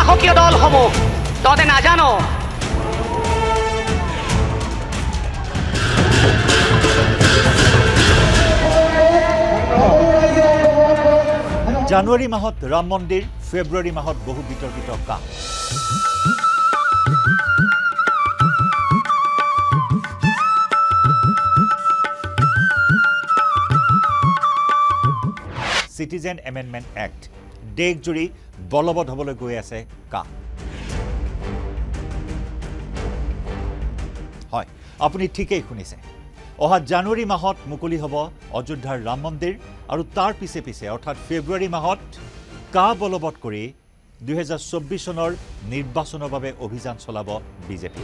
শাসকীয় দলসমূহ তহঁতে নাজানো জানুৱাৰী মাহত ৰাম মন্দিৰ ফেব্ৰুৱাৰী মাহত বহু বিতৰ্কিত কাম Citizen Amendment Act দেশজুৰি বলবৎ হ'বলৈ গৈ আছে কাম হয় আপুনি ঠিকই শুনিছে অহা জানুৱাৰী মাহত মুকলি হ'ব অযোধ্যাৰ ৰাম মন্দিৰ আৰু তাৰ পিছে পিছে অৰ্থাৎ ফেব্ৰুৱাৰী মাহত কা বলবৎ কৰি 2024 চনৰ নিৰ্বাচনৰ বাবে অভিযান চলাব বিজেপি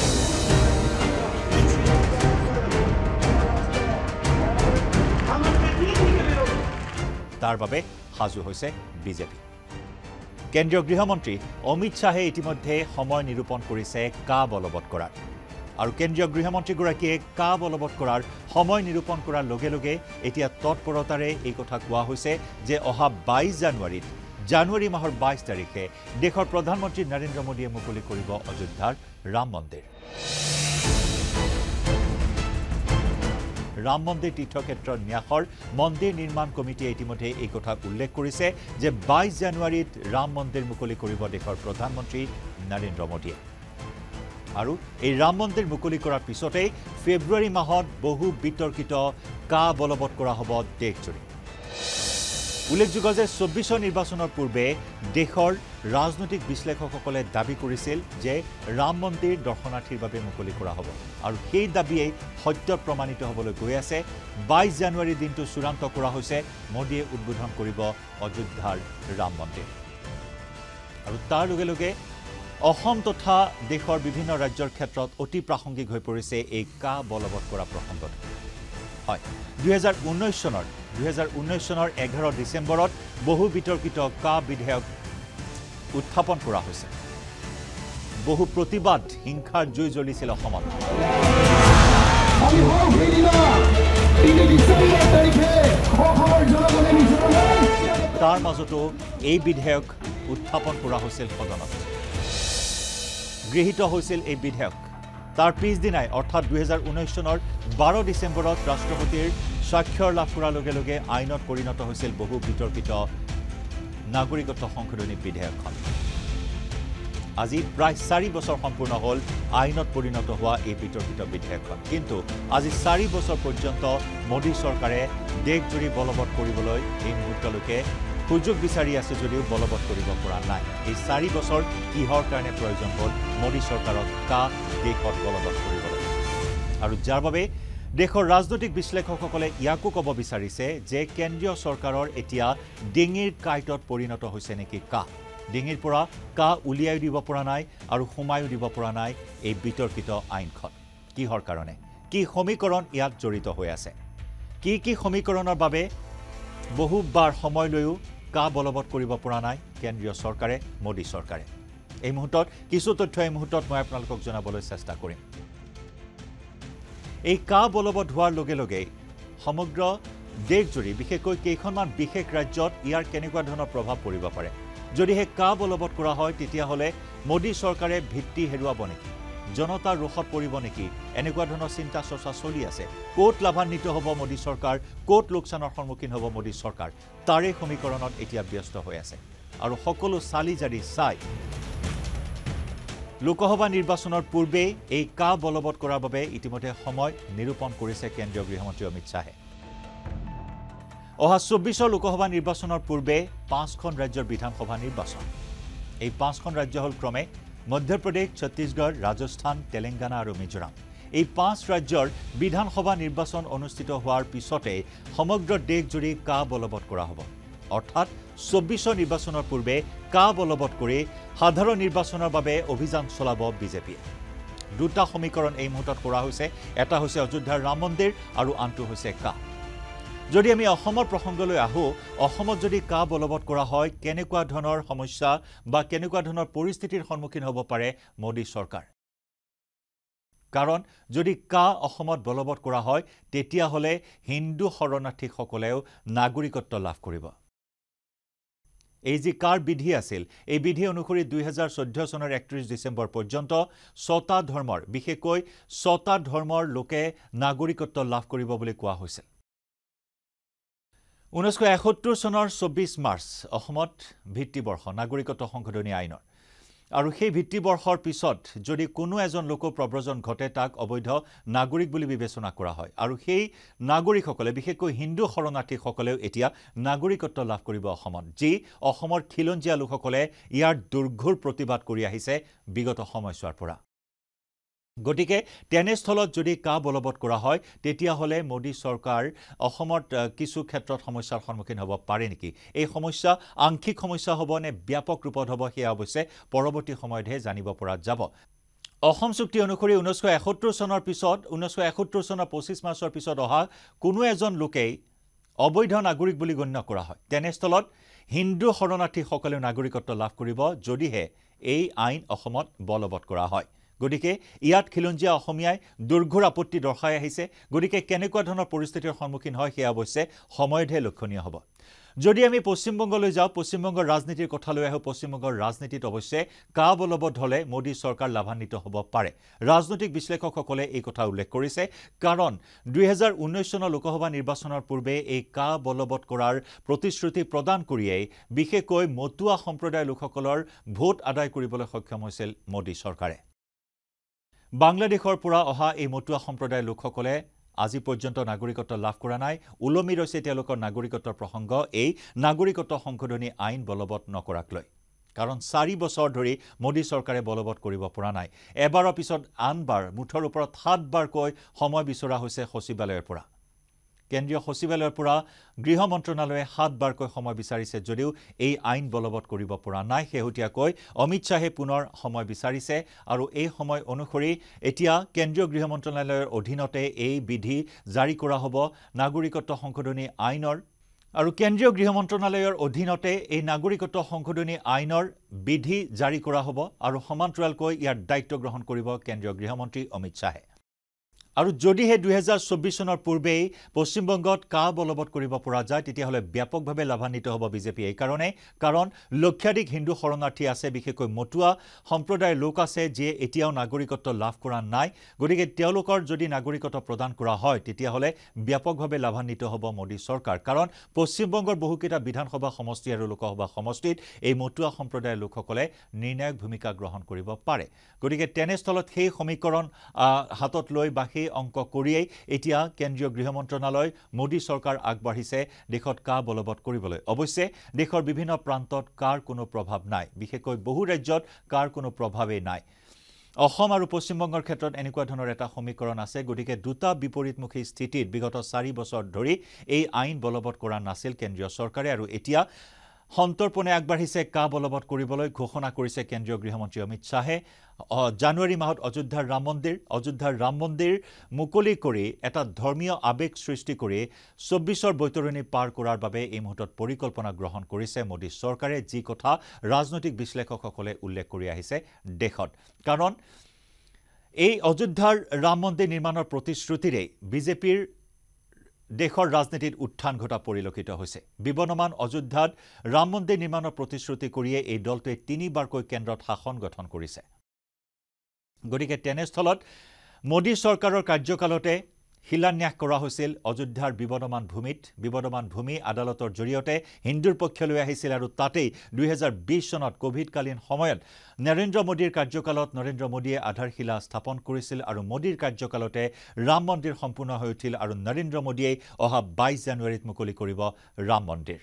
তাৰ বাবে সাজু হৈছে বিজেপি কেন্দ্ৰীয় গৃহমন্ত্ৰী অমিত শাহে ইতিমধ্যে সময় নিৰূপণ কৰিছে কা বলবৎ কৰাৰ আৰু কেন্দ্ৰীয় গৃহমন্ত্ৰীগৰাকীয়ে কা বলবৎ কৰাৰ সময় নিৰূপণ কৰাৰ লগে লগে এতিয়া তৎপৰতাৰে এই কথা কোৱা হৈছে যে অহা 22 জানুৱাৰীত জানুৱাৰী মাহৰ 22 তাৰিখে দেশৰ প্ৰধানমন্ত্ৰী নৰেন্দ্ৰ মোদীয়ে মুকলি কৰিব অযোধ্যাৰ ৰাম মন্দিৰ ৰাম মন্দিৰ তীৰ্থক্ষেত্ৰৰ ন্যাসৰ মন্দিৰ নিৰ্মাণ কমিটিয়ে ইতিমধ্যে এই কথা উল্লেখ কৰিছে যে 22 জানুৱাৰীত ৰাম মন্দিৰ মুকলি কৰিব দেশৰ প্ৰধানমন্ত্ৰী নৰেন্দ্ৰ মোদীয়ে আৰু এই ৰাম মন্দিৰ মুকলি কৰাৰ পিছতেই ফেব্ৰুৱাৰী মাহত বহু বিতৰ্কিত কা বলবৎ কৰা হ'ব দেশজুৰি উল্লেখযোগ্য যে 24 নিৰ্বাচনৰ পূৰ্বে দেশৰ ৰাজনৈতিক বিশ্লেষকসকলে দাবী কৰিছিল যে ৰাম মন্দিৰ দৰ্শনাৰ্থীৰ বাবে মুকলি কৰা হ'ব আৰু সেই দাবীয়ে সত্য প্ৰমাণিত হ'বলৈ গৈ আছে 22 জানুৱাৰী দিনটো চূড়ান্ত কৰা হৈছে মোদীয়ে উদ্বোধন কৰিব অযোধ্যাৰ ৰাম মন্দিৰ আৰু তাৰ লগে লগে অসম তথা দেশৰ বিভিন্ন ৰাজ্যৰ ক্ষেত্ৰত অতি প্ৰাসংগিক হৈ পৰিছে এই কা বলবৎ কৰা প্ৰসংগত হয় 2019 চনৰ 11 ডিসেম্বৰত বহু বিতৰ্কিত কা বিধেয়ক উত্থাপন কৰা হৈছে বহু প্ৰতিবাদ হিংসাৰ জুই জ্বলিছিল অসমত তাৰ মাজতো এই বিধেয়ক উত্থাপন কৰা হৈছিল সদনত গৃহীত হৈছিল এই বিধেয়ক তাৰ পিছদিনাই অৰ্থাৎ 2019 চনৰ 12 ডিসেম্বৰত ৰাষ্ট্ৰপতিৰ স্বাক্ষৰ লাভ কৰাৰ লগে লগে আইনত পৰিণত হৈছিল বহু বিতৰ্কিত নাগৰিকত্ব সংশোধনী বিধেয়কখন আজি প্ৰায় 4 বছৰ সম্পূৰ্ণ হ'ল আইনত পৰিণত হোৱা এই বিতৰ্কিত বিধেয়কখন কিন্তু আজি 4 বছৰ পৰ্যন্ত মোদী চৰকাৰে দেশজুৰি বলবৎ কৰিবলৈ এই মুহূৰ্তলৈকে সুযোগ বিচাৰি আছে যদিও বলবৎ কৰিব পৰা নাই এই 4 বছৰ কিহৰ কাৰণে প্ৰয়োজন হ'ল মোদী চৰকাৰক কা দেশত বলবৎ কৰিবলৈ আৰু যাৰ বাবে দেশৰ ৰাজনৈতিক বিশ্লেষকসকলে ইয়াকো ক'ব বিচাৰিছে যে কেন্দ্ৰীয় চৰকাৰৰ এতিয়া ডিঙিৰ কাইটত পৰিণত হৈছে নেকি কা ডিঙিৰ পৰা কা উলিয়াই দিব পৰা নাই আৰু সোমায়ো দিব পৰা নাই এই বিতৰ্কিত আইনখন কিহৰ কাৰণে কি সমীকৰণ ইয়াত জড়িত হৈ আছে কি সমীকৰণৰ বাবে বহুবাৰ সময় লৈও কা বলবৎ কৰিব পৰা নাই কেন্দ্ৰীয় চৰকাৰে মোদী চৰকাৰে এই মুহূৰ্তত কিছু তথ্য এই মুহূৰ্তত মই আপোনালোকক জনাবলৈ চেষ্টা কৰিম এই কা বলবৎ হোৱাৰ লগে লগে সমগ্ৰ দেশজুৰি বিশেষকৈ কেইখনমান বিশেষ ৰাজ্যত ইয়াৰ কেনেকুৱা ধৰণৰ প্ৰভাৱ পৰিব পাৰে যদিহে কা বলবৎ কৰা হয় তেতিয়াহ'লে মোদী চৰকাৰে ভিত্তি হেৰুৱাব নেকি জনতাৰ ৰোষত পৰিব নেকি এনেকুৱা ধৰণৰ চিন্তা চৰ্চা চলি আছে কোট লাভান্বিত হ'ব মোদী চৰকাৰ কোট লোকচানৰ সন্মুখীন হ'ব মোদী চৰকাৰ তাৰে সমীকৰণত এতিয়া ব্যস্ত হৈ আছে আৰু সকলো চালি জাৰি চাই লোকসভা নিৰ্বাচনৰ পূৰ্বে এই কা বলবৎ কৰাৰ বাবে ইতিমধ্যে সময় নিৰূপণ কৰিছে কেন্দ্ৰীয় গৃহমন্ত্ৰী অমিত শাহে অহা 24 লোকসভা নিৰ্বাচনৰ পূৰ্বে 5খন ৰাজ্যৰ বিধানসভা নিৰ্বাচন এই 5খন ৰাজ্য হ'ল ক্ৰমে মধ্যপ্ৰদেশ ছত্তীশগড় ৰাজস্থান তেলেংগানা আৰু মিজোৰাম এই 5 ৰাজ্যৰ বিধানসভা নিৰ্বাচন অনুষ্ঠিত হোৱাৰ পিছতে সমগ্ৰ দেশজুৰি কা বলবৎ কৰা হ'ব অৰ্থাৎ 24 নিৰ্বাচনৰ পূৰ্বে কা বলবৎ কৰি সাধাৰণ নিৰ্বাচনৰ বাবে অভিযান চলাব বিজেপিয়ে দুটা সমীকৰণ এই মুহূৰ্তত কৰা হৈছে এটা হৈছে অযোধ্যাৰ ৰাম মন্দিৰ আৰু আনটো হৈছে কা যদি আমি অসমৰ প্ৰসংগলৈ আহো অসমত যদি কা বলবৎ কৰা হয় কেনেকুৱা ধৰণৰ সমস্যা বা কেনেকুৱা ধৰণৰ পৰিস্থিতিৰ সন্মুখীন হ'ব পাৰে মোদী চৰকাৰ কাৰণ যদি কা অসমত বলবৎ কৰা হয় তেতিয়াহ'লে হিন্দু শৰণাৰ্থীসকলেও নাগৰিকত্ব লাভ কৰিব এই যি কাৰ বিধি আছিল এই বিধি অনুসৰি 2014 চনৰ 31 ডিসেম্বৰ পৰ্যন্ত 6টা ধৰ্মৰ বিশেষকৈ 6টা ধৰ্মৰ লোকে নাগৰিকত্ব লাভ কৰিব বুলি কোৱা হৈছিল 1971 চনৰ 24 মাৰ্চ অসমত ভিত্তিবৰ্ষ নাগৰিকত্ব সংশোধনী আইনৰ আৰু সেই ভিত্তিবৰ্ষৰ পিছত যদি কোনো এজন লোক প্ৰব্ৰজন ঘটে তাক অবৈধ নাগৰিক বুলি বিবেচনা কৰা হয় আৰু সেই নাগৰিকসকলে বিশেষকৈ হিন্দু শৰণাৰ্থীসকলেও এতিয়া নাগৰিকত্ব লাভ কৰিব অসমত যি অসমৰ খিলঞ্জীয়া লোকসকলে ইয়াৰ দুৰ্ঘোৰ প্ৰতিবাদ কৰি আহিছে বিগত সময়ছোৱাৰ পৰা গটিকে তেনেস্থলত যদি কা বলবৎ কৰা হয় তেতিয়া হলে মোদী চৰকাৰ অসমত কিছু ক্ষেত্ৰত সমস্যাৰ সন্মুখীন হ'ব পাৰে নেকি এই সমস্যা আংশিক সমস্যা হ'ব নে ব্যাপক ৰূপত হ'ব সেয়া অৱশ্যে পৰৱৰ্তী সময়তহে জানিব পৰা যাব অসম চুক্তি অনুসৰি 1971 চনৰ পিছত 1971 চনৰ 25 মাৰ্চৰ পিছত অহা কোনো এজন লোকেই অবৈধ নাগৰিক বুলি গণ্য কৰা হয় তেনেস্থলত হিন্দু শৰণাৰ্থীসকলে নাগৰিকত্ব লাভ কৰিব যদিহে এই আইন অসমত বলবৎ কৰা হয় গটিকে ইয়াত খিলঞ্জীয়া অসমীয়াই দুৰ্ঘোৰ আপত্তি দৰ্শাই আহিছে গটিকে কেনেকুৱা ধৰণৰ পৰিস্থিতিৰ সন্মুখীন হয় সেয়া অৱশ্যে সময়তহে লক্ষণীয় হ'ব যদি আমি পশ্চিমবংগলৈ যাওঁ পশ্চিমবংগৰ ৰাজনীতিৰ কথা লৈ আহো পশ্চিমবংগৰ ৰাজনীতিত অৱশ্যে কা বলবৎ হলে মোদী চৰকাৰ লাভান্বিত হ'ব পাৰে ৰাজনৈতিক বিশ্লেষকসকলে এই কথা উল্লেখ কৰিছে কাৰণ 2019 চনৰ লোকসভা নিৰ্বাচনৰ পূৰ্বে এই কা বলবৎ কৰাৰ প্ৰতিশ্ৰুতি প্ৰদান কৰিয়েই বিশেষকৈ মতুৱা সম্প্ৰদায়ৰ লোকসকলৰ ভোট আদায় কৰিবলৈ সক্ষম হৈছিল মোদী চৰকাৰে বাংলাদেশৰ পৰা অহা এই মতুৱা সম্প্ৰদায়ৰ লোকসকলে আজি পৰ্যন্ত নাগৰিকত্ব লাভ কৰা নাই উলমি ৰৈছে তেওঁলোকৰ নাগৰিকত্বৰ প্ৰসংগ এই নাগৰিকত্ব সংশোধনী আইন বলবৎ নকৰাক লৈ কাৰণ 4 বছৰ ধৰি মোদী চৰকাৰে বলবৎ কৰিব পৰা নাই এবাৰৰ পিছত আনবাৰ মুঠৰ ওপৰত 7 বাৰকৈ সময় বিচৰা হৈছে সচিবালয়ৰ পৰা কেন্দ্ৰীয় সচিবালয়ৰ পৰা গৃহ মন্ত্ৰণালয়ে 7 বাৰকৈ সময় বিচাৰিছে যদিও এই আইন বলবৎ কৰিব পৰা নাই হেহুটিয়াকৈ অমিত শাহে পুনৰ সময় বিচাৰিছে আৰু এই সময় অনুসৰি এতিয়া কেন্দ্ৰীয় গৃহ মন্ত্ৰণালয়ৰ অধীনতে এই বিধি জাৰি কৰা হ'ব নাগৰিকত্ব সংশোধনী আইনৰ আৰু কেন্দ্ৰীয় গৃহ মন্ত্ৰণালয়ৰ অধীনতে এই নাগৰিকত্ব সংশোধনী আইনৰ বিধি জাৰি কৰা হ'ব আৰু সমান্তৰালকৈ ইয়াৰ দায়িত্ব গ্ৰহণ কৰিব কেন্দ্ৰীয় গৃহমন্ত্ৰী অমিত শাহে আৰু যদিহে 2024 চনৰ পূৰ্বেই পশ্চিমবংগত কা বলবৎ কৰিব পৰা যায় তেতিয়াহলে ব্যাপকভাৱে লাভান্বিত হ'ব বিজেপি এই কাৰণে কাৰণ লক্ষাধিক হিন্দু শৰণাৰ্থী আছে বিশেষকৈ মতুৱা সম্প্ৰদায়ৰ লোক আছে যিয়ে এতিয়াও নাগৰিকত্ব লাভ কৰা নাই গতিকে তেওঁলোকৰ যদি নাগৰিকত্ব প্ৰদান কৰা হয় তেতিয়াহলে ব্যাপকভাৱে লাভান্বিত হ'ব মোদী চৰকাৰ কাৰণ পশ্চিমবংগৰ বহুকেইটা বিধানসভা সমষ্টি আৰু লোকসভা সমষ্টিত এই মতুৱা সম্প্ৰদায়ৰ লোকসকলে নিৰ্ণায়ক ভূমিকা গ্ৰহণ কৰিব পাৰে গতিকে তেনেস্থলত সেই সমীকৰণ হাতত লৈ বাকি অংক কৰিয়েই এতিয়া কেন্দ্ৰীয় গৃহ মন্ত্ৰণালয় মোদী চৰকাৰ আগবাঢ়িছে দেশত কা বলবৎ কৰিবলৈ অৱশ্যে দেশৰ বিভিন্ন প্ৰান্তত কাৰ কোনো প্ৰভাৱ নাই বিশেষকৈ বহু ৰাজ্যত কাৰ কোনো প্ৰভাৱেই নাই অসম আৰু পশ্চিমবংগৰ ক্ষেত্ৰত এনেকুৱা ধৰণৰ এটা সমীকৰণ আছে গতিকে দুটা বিপৰীতমুখী স্থিতিত বিগত 4 বছৰ ধৰি এই আইন বলবৎ কৰা নাছিল কেন্দ্ৰীয় চৰকাৰে আৰু এতিয়া সন্তৰ্পণে আগবাঢ়িছে কা বলবৎ কৰিবলৈ ঘোষণা কৰিছে কেন্দ্ৰীয় গৃহমন্ত্ৰী অমিত শাহে জানুৱাৰী মাহত অযোধ্যাৰ ৰাম মন্দিৰ মুকলি কৰি এটা ধৰ্মীয় আবেগ সৃষ্টি কৰি 24ৰ বৈতৰণি পাৰ কৰাৰ বাবে এই মুহূৰ্তত পৰিকল্পনা গ্ৰহণ কৰিছে মোদী চৰকাৰে যি কথা ৰাজনৈতিক বিশ্লেষকসকলে উল্লেখ কৰি আহিছে দেশত কাৰণ এই অযোধ্যাৰ ৰাম মন্দিৰ নিৰ্মাণৰ প্ৰতিশ্ৰুতিৰে বিজেপিৰ দেশৰ ৰাজনীতিত উত্থান ঘটা পৰিলক্ষিত হৈছে বিবৰ্ণমান অযোধ্যাত ৰাম মন্দিৰ নিৰ্মাণৰ প্ৰতিশ্ৰুতি কৰিয়ে এই দলটোৱে 3 বাৰকৈ কেন্দ্ৰত শাসন গঠন কৰিছে গতিকে তেনেস্থলত মোদী চৰকাৰৰ কাৰ্যকালতে শিলান্যাস কৰা হৈছিল অযোধ্যাৰ বিবৰ্ণমান ভূমি আদালতৰ জৰিয়তে হিন্দুৰ পক্ষলৈ আহিছিল আৰু তাতেই 2020 চনত কোভিডকালীন সময়ত নৰেন্দ্ৰ মোদীৰ কাৰ্যকালত নৰেন্দ্ৰ মোদীয়ে আধাৰশিলা স্থাপন কৰিছিল আৰু মোদীৰ কাৰ্যকালতে ৰাম মন্দিৰ সম্পূৰ্ণ হৈ উঠিল আৰু নৰেন্দ্ৰ মোদীয়ে অহা 22 জানুৱাৰীত মুকলি কৰিব ৰাম মন্দিৰ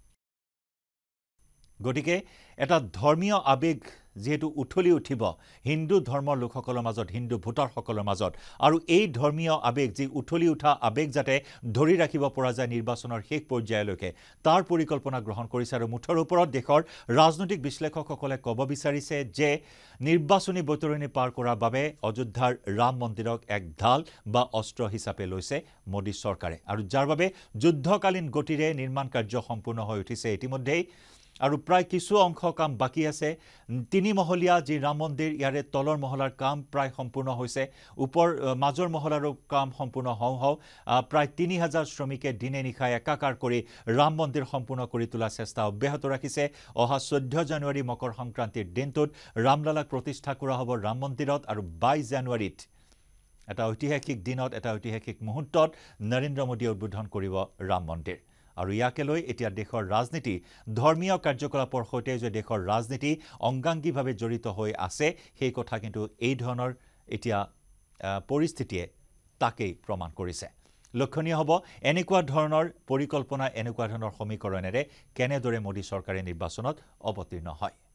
গতিকে এটা ধৰ্মীয় আবেগ যেহেতু উঠলি উঠিব হিন্দু ধৰ্মৰ লোকসকলৰ মাজত হিন্দু ভোটাৰসকলৰ মাজত আৰু এই ধৰ্মীয় আবেগ যি উঠলি উঠা আবেগ যাতে ধৰি ৰাখিব পৰা যায় নিৰ্বাচনৰ শেষ পৰ্যায়লৈকে তাৰ পৰিকল্পনা গ্ৰহণ কৰিছে আৰু মুঠৰ ওপৰত দেশৰ ৰাজনৈতিক বিশ্লেষকসকলে ক'ব বিচাৰিছে যে নিৰ্বাচনী বৈতৰণি পাৰ কৰাৰ বাবে অযোধ্যাৰ ৰাম মন্দিৰক এক ঢাল বা অস্ত্ৰ হিচাপে লৈছে মোদী চৰকাৰে আৰু যাৰ বাবে যুদ্ধকালীন গতিৰে নিৰ্মাণ কাৰ্য সম্পূৰ্ণ হৈ উঠিছে ইতিমধ্যেই আৰু প্ৰায় কিছু অংশ কাম বাকি আছে তিনি মহলীয়া যি ৰাম মন্দিৰ ইয়াৰে তলৰ মহলাৰ কাম প্ৰায় সম্পূৰ্ণ হৈছে ওপৰ মাজৰ মহলাৰো কাম সম্পূৰ্ণ হও প্ৰায় 3000 শ্ৰমিকে দিনে নিশাই একাকাৰ কৰি ৰাম মন্দিৰ সম্পূৰ্ণ কৰি তোলা চেষ্টা অব্যাহত ৰাখিছে অহা 14 জানুৱাৰী মকৰ সংক্ৰান্তিৰ দিনটোত ৰামলালাক প্ৰতিষ্ঠা কৰা হ'ব ৰাম মন্দিৰত আৰু 22 জানুৱাৰীত এটা ঐতিহাসিক দিনত এটা ঐতিহাসিক মুহূৰ্তত নৰেন্দ্ৰ মোদীয়ে উদ্বোধন কৰিব ৰাম মন্দিৰ আৰু ইয়াকে লৈ এতিয়া দেশৰ ৰাজনীতি ধৰ্মীয় কাৰ্যকলাপৰ সৈতে যে দেশৰ ৰাজনীতি অংগাংগীভাৱে জড়িত হৈ আছে সেই কথা কিন্তু এই ধৰণৰ এতিয়া পৰিস্থিতিয়ে তাকেই প্ৰমাণ কৰিছে লক্ষণীয় হ'ব এনেকুৱা ধৰণৰ পৰিকল্পনা এনেকুৱা ধৰণৰ সমীকৰণেৰে কেনেদৰে মোদী চৰকাৰে নিৰ্বাচনত অৱতীৰ্ণ হয়